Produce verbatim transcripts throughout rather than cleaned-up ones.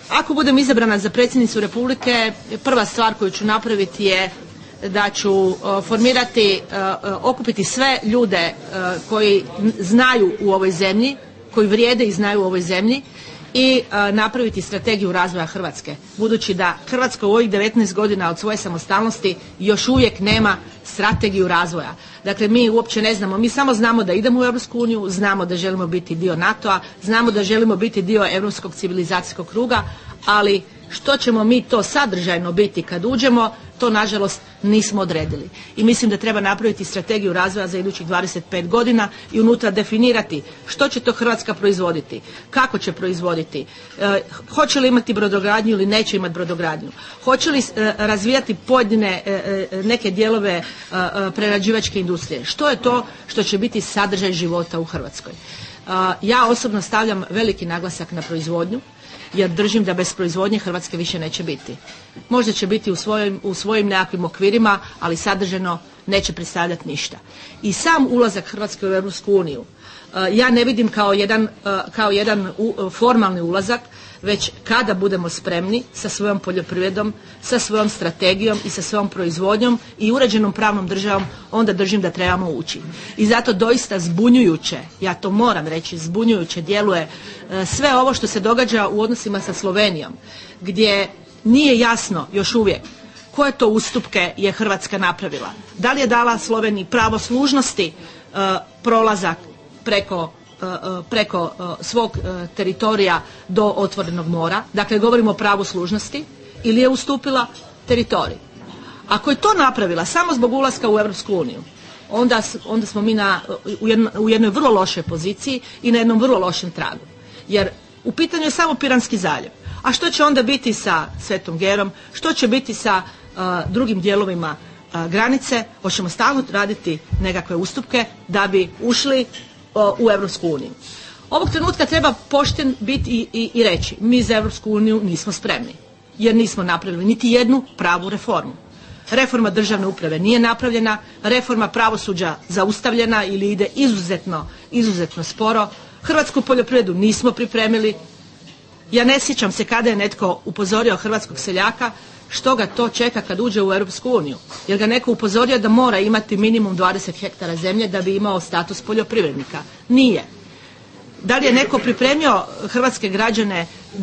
Ako budem izabrana za predsjednicu Republike, prva stvar koju ću napraviti je da ću uh, formirati, uh, okupiti sve ljude uh, koji znaju u ovoj zemlji, koji vrijede i znaju u ovoj zemlji i uh, napraviti strategiju razvoja Hrvatske. Budući da Hrvatska u ovih devetnaest godina od svoje samostalnosti još uvijek nema strategiju razvoja. Dakle, mi uopće ne znamo, mi samo znamo da idemo u Europsku uniju, znamo da želimo biti dio NATO-a, znamo da želimo biti dio europskog civilizacijskog kruga, ali što ćemo mi to sadržajno biti kad uđemo, to nažalost nismo odredili. I mislim da treba napraviti strategiju razvoja za idućih dvadeset pet godina i unutra definirati što će to Hrvatska proizvoditi, kako će proizvoditi, e, hoće li imati brodogradnju ili neće imati brodogradnju, hoće li e, razvijati pojedine e, neke dijelove e, prerađivačke industrije, što je to što će biti sadržaj života u Hrvatskoj. E, ja osobno stavljam veliki naglasak na proizvodnju, jer držim da bez proizvodnje Hrvatske više neće biti. Možda će biti u svojim, u svojim nekakvim okvirima, ali sadržajno neće predstavljati ništa. I sam ulazak Hrvatske u Europsku uniju ja ne vidim kao jedan, kao jedan formalni ulazak, već kada budemo spremni sa svojom poljoprivredom, sa svojom strategijom i sa svojom proizvodnjom i uređenom pravnom državom, onda držim da trebamo ući. I zato doista zbunjujuće, ja to moram reći, zbunjujuće djeluje sve ovo što se događa u odnosima sa Slovenijom, gdje nije jasno još uvijek koje to ustupke je Hrvatska napravila. Da li je dala Sloveniji pravo služnosti uh, prolazak preko preko svog teritorija do otvorenog mora, dakle govorimo o pravu služnosti, ili je ustupila teritorij. Ako je to napravila samo zbog ulaska u Europsku uniju, onda, onda smo mi na, u, jedno, u jednoj vrlo lošoj poziciji i na jednom vrlo lošem tragu. Jer u pitanju je samo Piranski zaljev. A što će onda biti sa Svetom Gerom, što će biti sa uh, drugim dijelovima uh, granice, hoćemo stalno raditi nekakve ustupke da bi ušli u Europsku uniju. Ovog trenutka treba pošten biti i, i, i reći, mi za Europsku uniju nismo spremni, jer nismo napravili niti jednu pravu reformu. Reforma državne uprave nije napravljena, reforma pravosuđa zaustavljena ili ide izuzetno, izuzetno sporo. Hrvatsku poljoprivredu nismo pripremili. Ja ne sjećam se kada je netko upozorio hrvatskog seljaka što ga to čeka kad uđe u Europsku uniju. Jer ga neko upozorio da mora imati minimum dvadeset hektara zemlje da bi imao status poljoprivrednika. Nije. Da li je neko pripremio hrvatske građane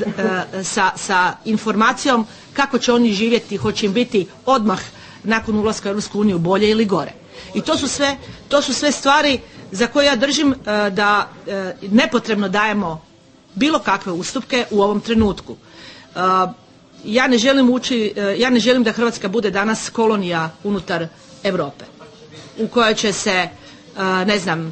e, sa, sa informacijom kako će oni živjeti, hoće im biti odmah nakon ulaska u Europsku uniju bolje ili gore. I to su sve, to su sve stvari za koje ja držim e, da e, nepotrebno dajemo bilo kakve ustupke u ovom trenutku. E, Ja ne želim ući, ja ne želim da Hrvatska bude danas kolonija unutar Europe u kojoj će se, ne znam,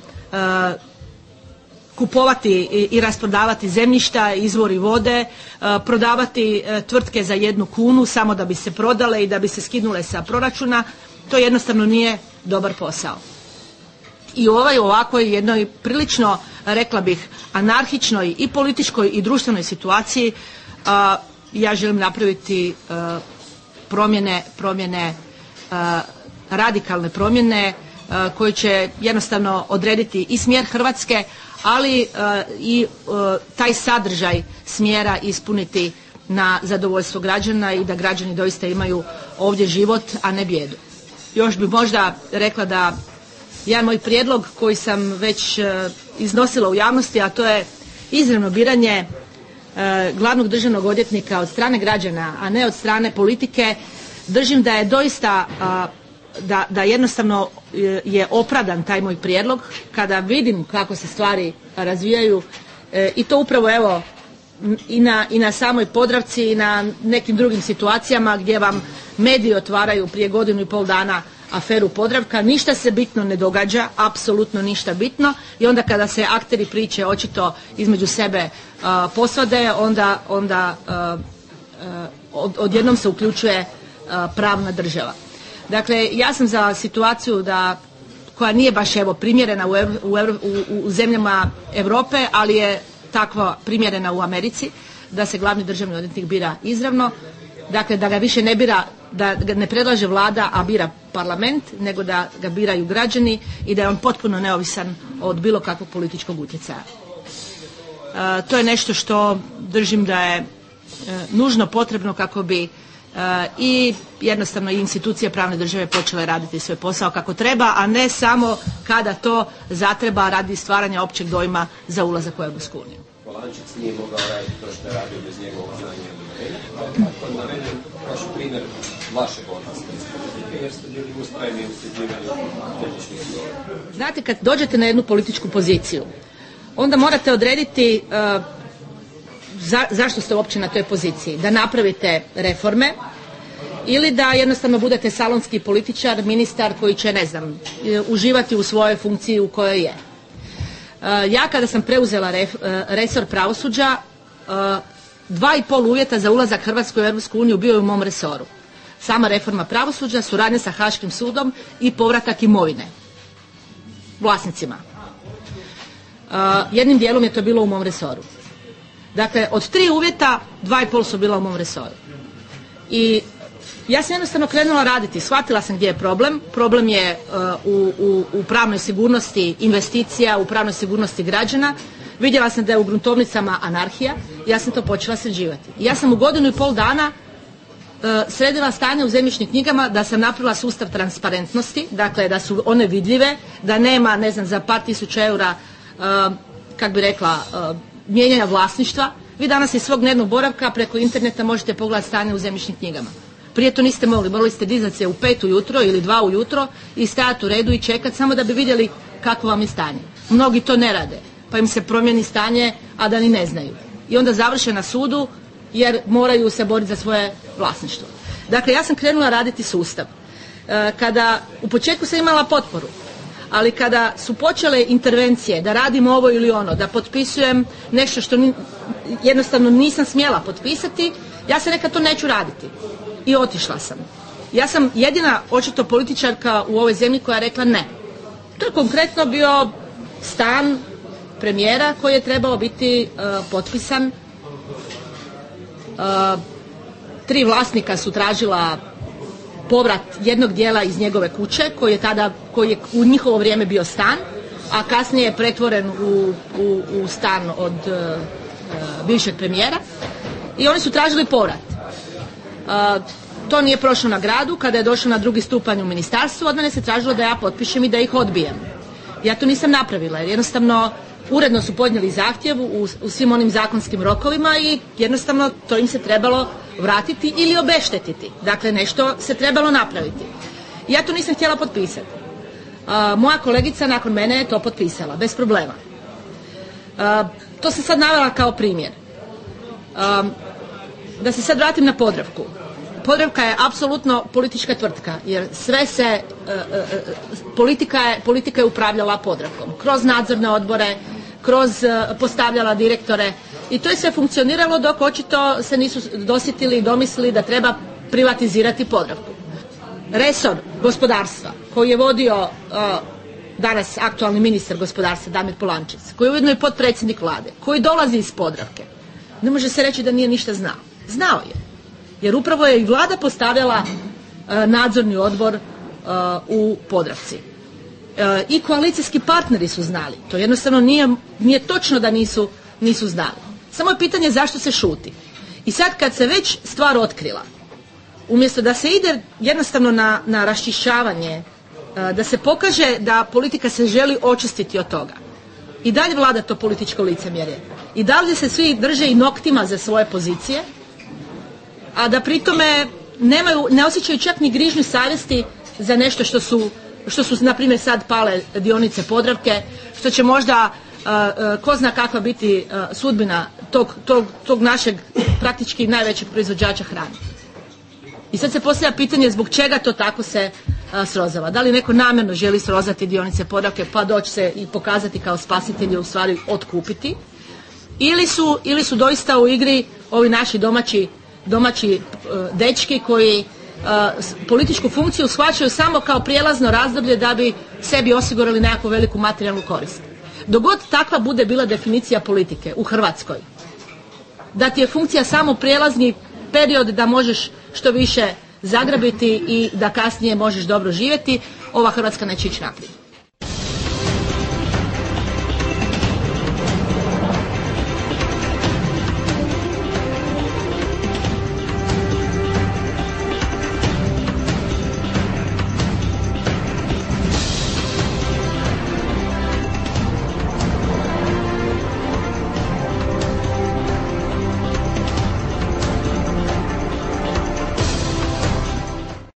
kupovati i rasprodavati zemljišta, izvori vode, prodavati tvrtke za jednu kunu samo da bi se prodale i da bi se skinule sa proračuna. To jednostavno nije dobar posao. I u ovoj ovakvoj jednoj prilično, rekla bih, anarhičnoj i političkoj i društvenoj situaciji ja želim napraviti uh, promjene, promjene uh, radikalne promjene uh, koje će jednostavno odrediti i smjer Hrvatske, ali uh, i uh, taj sadržaj smjera ispuniti na zadovoljstvo građana i da građani doista imaju ovdje život, a ne bijedu. Još bi možda rekla da jedan moj prijedlog koji sam već uh, iznosila u javnosti, a to je izravno biranje glavnog državnog odvjetnika od strane građana, a ne od strane politike, držim da je doista, da, da jednostavno je opravdan taj moj prijedlog kada vidim kako se stvari razvijaju i to upravo evo i na, i na samoj Podravci i na nekim drugim situacijama gdje vam mediji otvaraju prije godinu i pol dana aferu Podravka, ništa se bitno ne događa, apsolutno ništa bitno i onda kada se akteri priče očito između sebe uh, posvade, onda, onda uh, uh, od, odjednom se uključuje uh, pravna država. Dakle, ja sam za situaciju da, koja nije baš evo primjerena u, u, u, u zemljama Europe, ali je takva primjerena u Americi, da se glavni državni odvjetnik bira izravno. Dakle, da ga više ne bira, da ga ne predlaže vlada, a bira parlament, nego da ga biraju građani i da je on potpuno neovisan od bilo kakvog političkog utjecaja. E, to je nešto što držim da je nužno potrebno kako bi i jednostavno i institucije pravne države počele raditi svoj posao kako treba, a ne samo kada to zatreba radi stvaranja općeg dojma za ulazak u Europsku uniju. Polančec nije mogao raditi to što je radio bez njegovog znanja i uvjerenja. Ako navedem vaš primjer vašeg odlaska iz politike, jer ste bili ustrajni u sređivanju tehničkih izgovora. Znate, kad dođete na jednu političku poziciju, onda morate odrediti uh, za, zašto ste uopće na toj poziciji. Da napravite reforme ili da jednostavno budete salonski političar, ministar koji će, ne znam, uživati u svojoj funkciji u kojoj je. Ja kada sam preuzela resor pravosuđa, dva i pol uvjeta za ulazak Hrvatske u Europsku uniju bio je u mom resoru. Sama reforma pravosuđa, suradnja sa Haškim sudom i povratak imovine vlasnicima. Jednim dijelom je to bilo u mom resoru. Dakle, od tri uvjeta, dva i pol su bila u mom resoru. I ja sam jednostavno krenula raditi, shvatila sam gdje je problem. Problem je uh, u, u, u pravnoj sigurnosti investicija, u pravnoj sigurnosti građana. Vidjela sam da je u gruntovnicama anarhija, ja sam to počela sređivati. Ja sam u godinu i pol dana uh, sredila stanje u zemljišnim knjigama, da sam napravila sustav transparentnosti, dakle da su one vidljive, da nema, ne znam, za par tisuća eura, uh, kak bi rekla, uh, mijenjanja vlasništva. Vi danas iz svog dnevnog boravka preko interneta možete pogledati stanje u zemljišnim knjigama. Prije to niste mogli, morali ste dizati se u pet ujutro ili dva ujutro i stajati u redu i čekati samo da bi vidjeli kako vam je stanje. Mnogi to ne rade, pa im se promijeni stanje, a da ni ne znaju. I onda završe na sudu jer moraju se boriti za svoje vlasništvo. Dakle, ja sam krenula raditi sustav. Kada, u početku sam imala potporu, ali kada su počele intervencije da radim ovo ili ono, da potpisujem nešto što ni, jednostavno nisam smjela potpisati, ja sam rekla to neću raditi. I otišla sam. Ja sam jedina očito političarka u ovoj zemlji koja je rekla ne. To je konkretno bio stan premijera koji je trebao biti uh, potpisan. Uh, tri vlasnika su tražila povrat jednog dijela iz njegove kuće koji je tada, koji je u njihovo vrijeme bio stan, a kasnije je pretvoren u, u, u stan od uh, uh, bivšeg premijera i oni su tražili povrat. Uh, to nije prošlo na gradu. Kada je došlo na drugi stupanj u ministarstvu, od mene se tražilo da ja potpišem i da ih odbijem. Ja to nisam napravila jer jednostavno uredno su podnijeli zahtjev u, u svim onim zakonskim rokovima i jednostavno to im se trebalo vratiti ili obeštetiti. Dakle, nešto se trebalo napraviti. Ja to nisam htjela potpisati. Uh, moja kolegica nakon mene je to potpisala, bez problema. Uh, to sam sad navela kao primjer. Uh, Da se sad vratim na Podravku. Podravka je apsolutno politička tvrtka, jer sve se, e, e, politika, je, politika je upravljala Podravkom. Kroz nadzorne odbore, kroz e, postavljala direktore i to je sve funkcioniralo dok očito se nisu dosjetili i domislili da treba privatizirati Podravku. Resor gospodarstva koji je vodio e, danas aktualni ministar gospodarstva Damir Polančec, koji je ujedno i potpredsjednik vlade, koji dolazi iz Podravke, ne može se reći da nije ništa znao. Znao je, jer upravo je i vlada postavljala e, nadzorni odbor e, u Podravci. E, I koalicijski partneri su znali. To jednostavno nije, nije točno da nisu, nisu znali. Samo je pitanje zašto se šuti. I sad kad se već stvar otkrila, umjesto da se ide jednostavno na, na raščišćavanje, e, da se pokaže da politika se želi očistiti od toga, i dalje vlada to političko licemjerje. I dalje se svi drže i noktima za svoje pozicije, a da pritome nemaju, ne osjećaju čak ni grižnju savjesti za nešto što su, što su na primjer sad pale dionice Podravke, što će možda uh, uh, ko zna kakva biti uh, sudbina tog, tog, tog našeg praktički najvećeg proizvođača hrane. I sad se postavlja pitanje zbog čega to tako se uh, srozava. Da li neko namjerno želi srozati dionice Podravke pa doći se i pokazati kao spasitelji, u stvari otkupiti, ili su, ili su doista u igri ovi naši domaći domaći uh, dečki koji uh, političku funkciju shvaćaju samo kao prijelazno razdoblje da bi sebi osigurali nekakvu veliku materijalnu korist. Dok god takva bude bila definicija politike u Hrvatskoj, da ti je funkcija samo prijelazni period da možeš što više zagrabiti i da kasnije možeš dobro živjeti, ova Hrvatska neće ići naprijed.